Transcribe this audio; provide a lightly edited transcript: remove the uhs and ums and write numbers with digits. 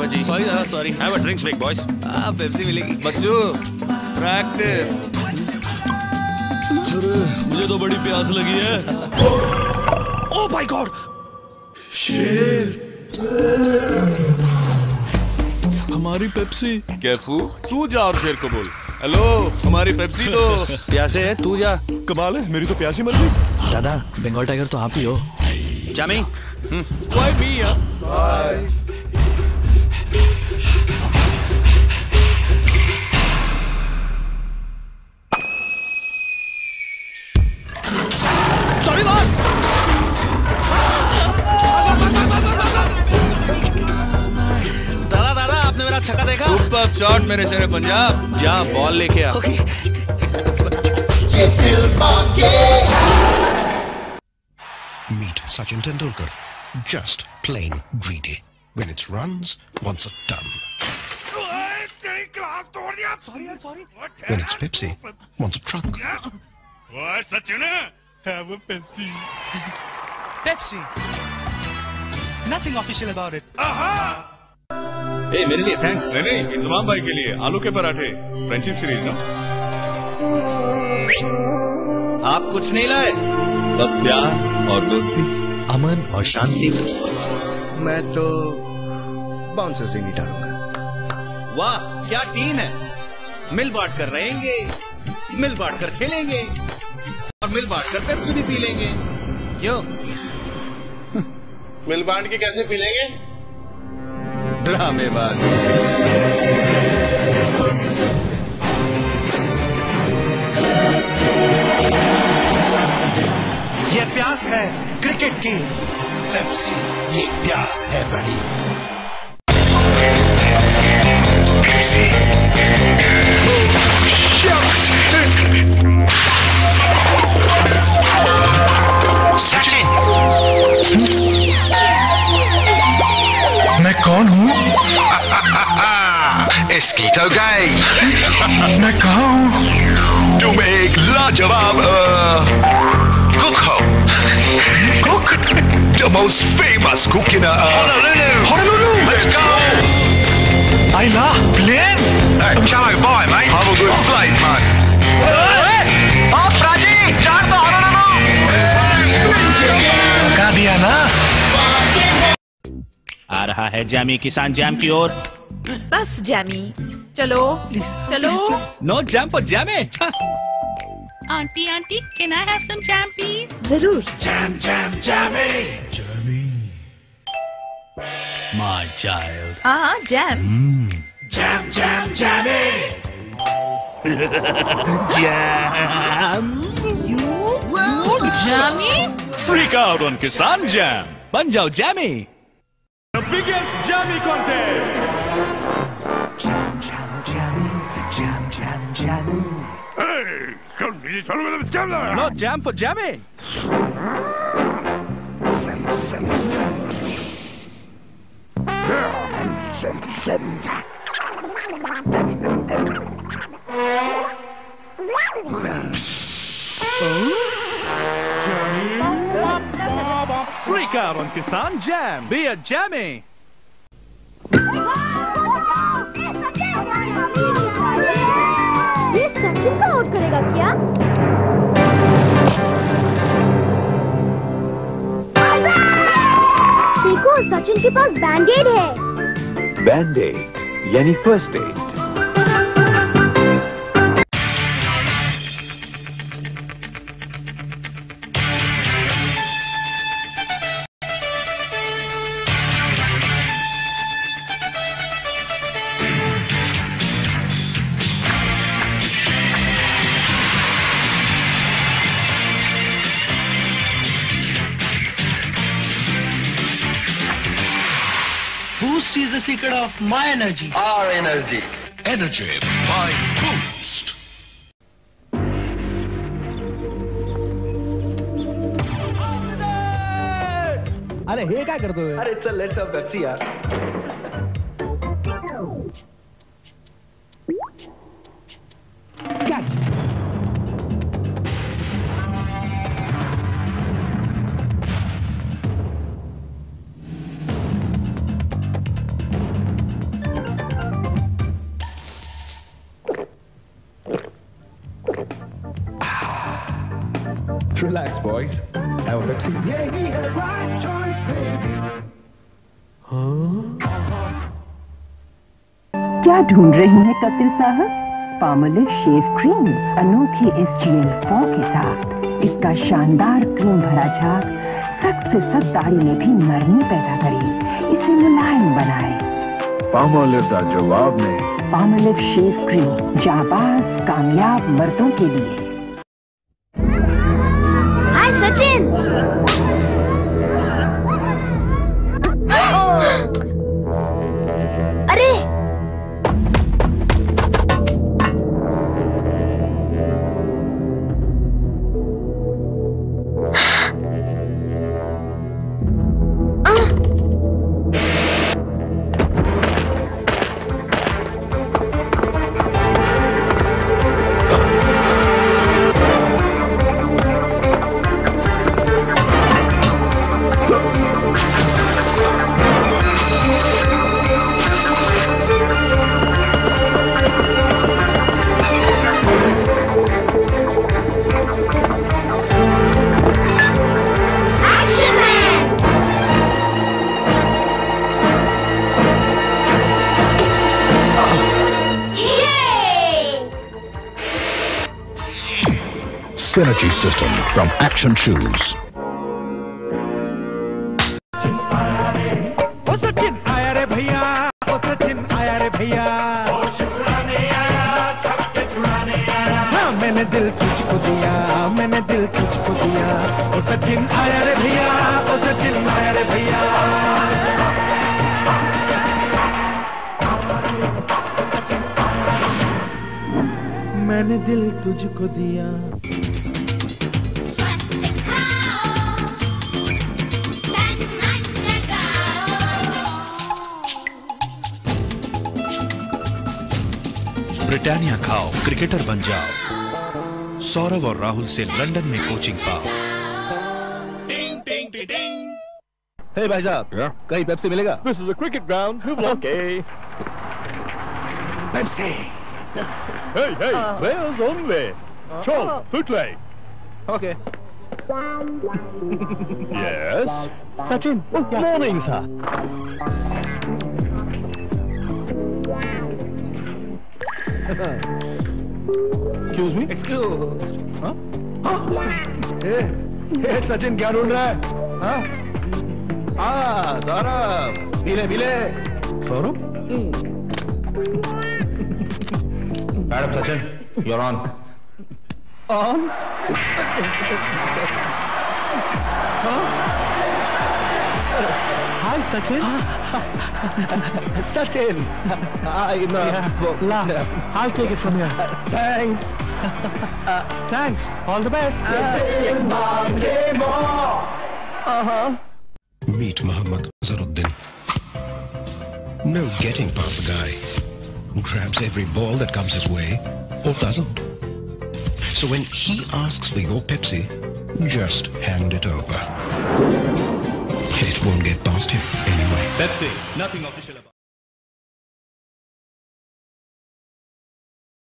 जी। Sorry दादा, sorry. Have a drinks big boys. Pepsi मिलेगी। बच्चू प्रैक्टिस। अरे मुझे तो बड़ी प्यास लगी है। ओह माय गॉड, शेर। हमारी पेप्सी। कैफू तू जा और शेर को बोल, हेलो हमारी पेप्सी दो। प्यासे है, तू जा। कमाल है, मेरी तो प्यास ही मर गई। दादा बंगाल टाइगर तो आप ही हो। जामी Why me यार? Sorry boss. दादा आपने मेरा छक्का देखा? सुपर शॉट मेरे शेर पंजाब। जा बॉल लेके आ। Meet Sachin Tendulkar, just plain greedy. When it's runs, wants a ton. When it's Pepsi, wants a truck. Sachin, have a Pepsi. Pepsi. Nothing official about it. ए मेरे लिए थैंक्स। नहीं, इंतजाम भाई के लिए आलू के पराठे, फ्रेंडशिप सीरीज ना। आप कुछ नहीं लाए? बस प्यार और दोस्ती, अमन और शांति। मैं तो बाउंसर से नहीं डालूंगा। वाह क्या टीम है, मिल बांट कर रहेंगे, मिल बांट कर खेलेंगे और मिल बांट कर पेप्सी भी पी लेंगे। क्यों? मिल बांट के कैसे पी लेंगे? ड्रामेबाज। ये प्यास है क्रिकेट की, पेप्सी ये प्यास है बड़ी। सचिन, मैं कौन हूँ? एस्कीटो गई। मैं कहाँ हूँ? तुम एक लाजवाब cook हो। Cook? The most famous cook in Honolulu. Honolulu. Let's go. Ayla, plane? Chalo, bye, mate. Have a good flight, man. Oh, Praji, चार तो Honolulu. का दिया ना? आ रहा है जैमी किसान जैम की ओर। बस जैमी, चलो चलो। No jam for Jammy. Aunty aunty, can I have some jam please? जरूर। Jam, jam, jammy. My child. हाँ jam. Jam, jam, jammy. Jam. Jammy. Freak out on किसान जैम, बन जाओ jammy. The biggest jammy contest. Jam, jam, jammy. Jam, jam, jammy. Hey, come on, follow with the camera. No jam for Jammy. Freak out on Kisan Jam. Be a jammy. ये सचिन को out करेगा क्या? देखो सचिन के पास बैंडेड है। Band aid यानी first aid. Boost is the secret of my energy. Our energy. Energy by Boost. अरे हे काय करतोय? अरे चल लेट्स हैव पेप्सी यार। Relax, boys. Have a Pepsi. Yeah, he had right choice, baby. क्या ढूंढ रही हैं कपिल साहब? पामोलिव शेव क्रीम अनोखी SGL4 के साथ इसका शानदार क्रीम भरा झाग सख्त से सख्त दाढ़ी में भी नरमी पैदा करे, इसे मुलायम बनाए। पामोलिव का जवाब नहीं। पामोलिव शेव क्रीम जाबाज कामयाब मर्दों के लिए। हाय सचिन। अरे Synergy system from Action Shoes. ओ सचिन आया रे भैया, ओ सचिन आया रे भैया, ओ छुड़ाने आया, छक्के छुड़ाने आया। हाँ मैंने दिल तुझको दिया, मैंने दिल तुझको दिया। ओ सचिन आया रे भैया, ओ सचिन आया रे भैया। मैंने दिल तुझको दिया। ब्रिटानिया खाओ, क्रिकेटर बन जाओ। सौरव और राहुल से लंदन में कोचिंग पाओ। हे भाई साहब, कहीं पेप्सी मिलेगा? This is a cricket ground. Okay. Pepsi. Hey, where's only? Chol, footlight. Okay. Yes. Sachin. Morning, sir. Excuse me? Excuse. Huh? Hey, Sachin क्या ढूंढ रहा है? हाँ? सौरभ. मिले. Saurabh? Madam Sachin, you're on. On? Hi, Sachin. Sachin. I'll take it from here. Thanks. Thanks. All the best. Meet Muhammad Azharuddin. No getting past the guy. Grabs every ball that comes his way, or doesn't. So when he asks for your Pepsi, just hand it over. It won't get past him anyway. Pepsi, nothing official about